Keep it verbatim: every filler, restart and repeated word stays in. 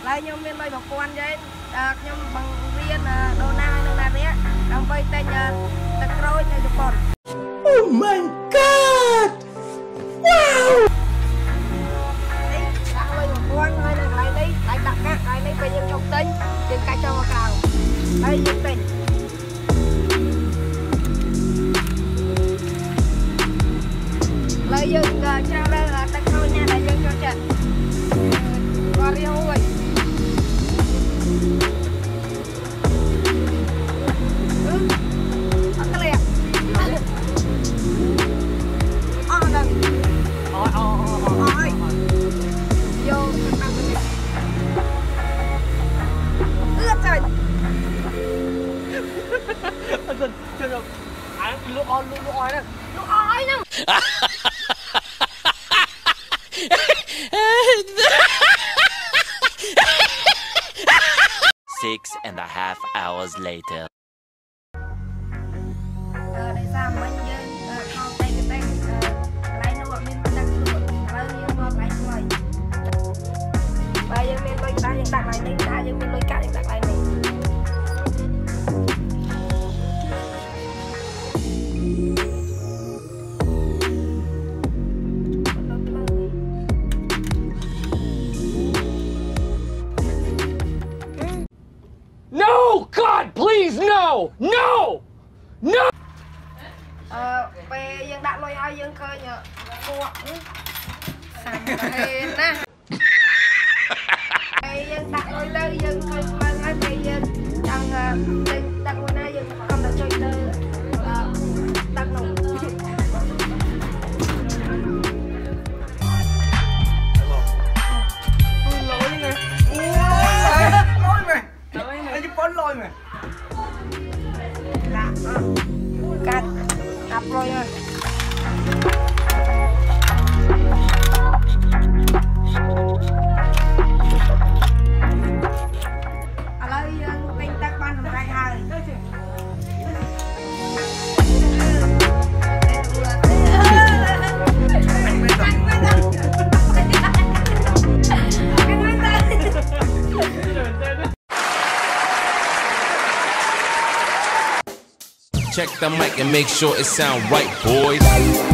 Lại nhôm miền Tây bọc quan vậy, nhôm bằng viên Donna Narek, làm vay tên tật rối cho chụp con. Oh my god! Wow! Đi, đặt vay bọc quan hơi là lại đi, lại đặt các lại đi bây giờ chụp tính, đừng cái cho vào cào. Đây chụp tính. Lợi dụng cho đây là tật rối nha, lợi dụng cho trận. Qua đi không vậy? Lũ oi, lũ oi nè. Lũ oi nè. Six and a half hours later. Ờ, để sao mình chơi không tay cái tay lấy nó vào mình đặt xuống bao nhiêu mà lấy rồi. Bây giờ mình lôi ta những đặt lại này, ta giờ mình lôi cả những đặt lại này. No, God, please, no, no, no. Ờ, về dân đặt lôi ai dân khơi nhờ, mua, sắm tiền nè. Về dân đặt lôi lơi dân khơi mang ai về dân đang dân đặt lôi này dân không được chơi tơ, đặt nổ. Lỗi nè. Lôi mày. Anh chứ bón lôi mày. Lạ, cắt, cắt rồi rồi. À lấy tên tắc ban làm rai hai. Check the mic and make sure it sound right, boys.